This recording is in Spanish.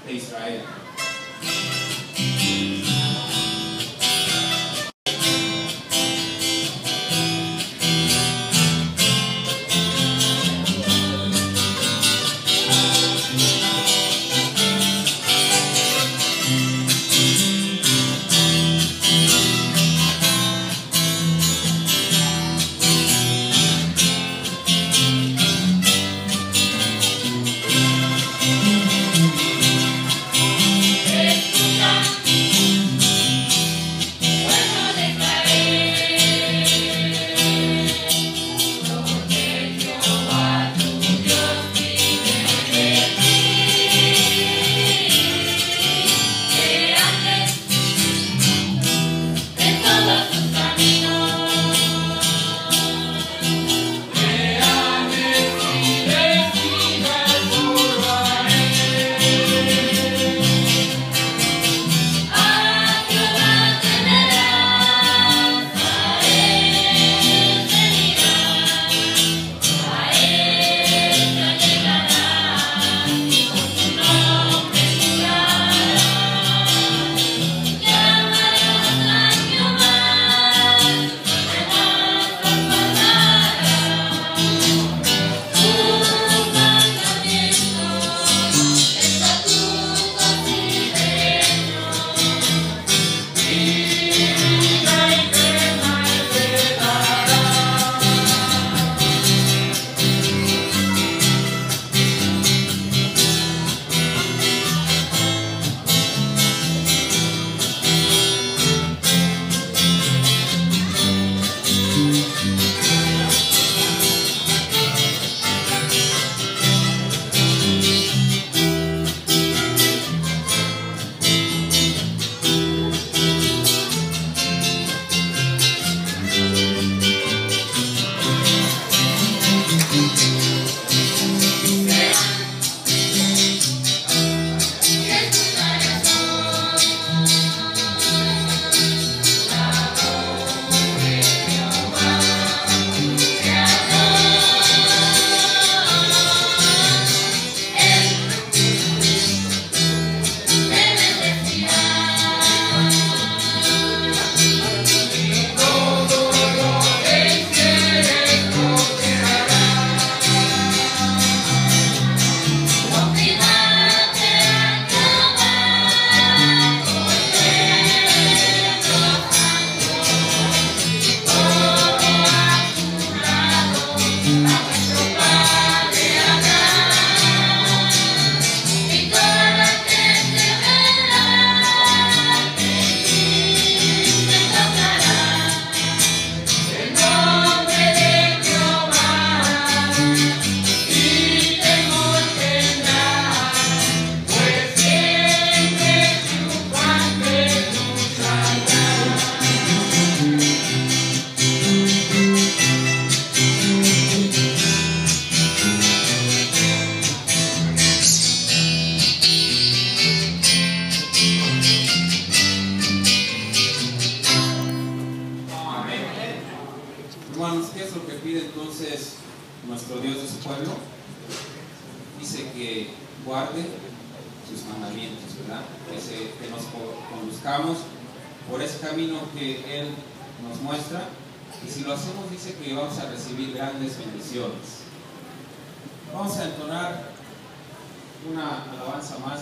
de Israel. Hermanos, ¿qué es lo que pide entonces nuestro Dios de su pueblo? Dice que guarde sus mandamientos, ¿verdad? Que nos conduzcamos por ese camino que Él nos muestra, y si lo hacemos dice que vamos a recibir grandes bendiciones. Vamos a entonar una alabanza más.